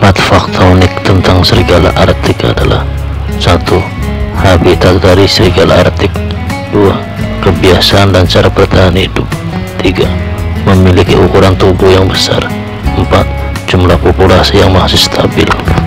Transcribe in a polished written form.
4 fakta unik tentang serigala Arktik adalah: 1. Habitat dari serigala Arktik. 2. Kebiasaan dan cara bertahan hidup. 3. Memiliki ukuran tubuh yang besar. 4. Jumlah populasi yang masih stabil.